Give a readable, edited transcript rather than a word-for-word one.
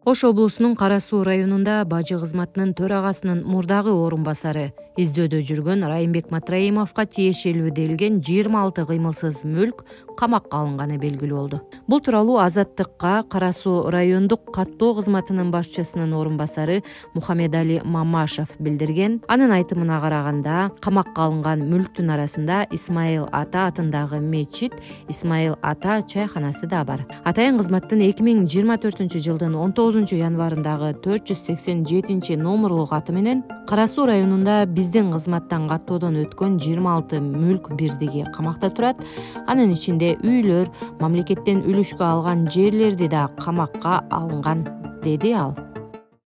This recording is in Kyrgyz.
Ош облусунун Кара Суу районунда бажы кызматынын төрагасынын мурдагы орун басары издөөдө жүргөн Райымбек Матраимовго тиешелүү делген 26 кыймылсыз мүлк камакка алынганы белгилүү болду. Бул тууралуу Азаттыкка Кара Суу райондук каттоо кызматынын башчысынын орун басары Мухаммедали Мамашев билдирген. Анын айтымына караганда, камакка алынган мүлктүн арасында Исмаил Ата атындагы мечит, Исмаил Ата чайканасы да бар. Атайын кызматтын 2024-жылдын 19 январындагы 487 номерлуу каты менен Кара Суу районунда биздин кызматтан каттоодон өткөн 26 мүлк бирдиги камакта турат. Анын ичинде үйлөр, мамлекеттен үлүшкө алган жерлерди да камакка алынган, деди ал.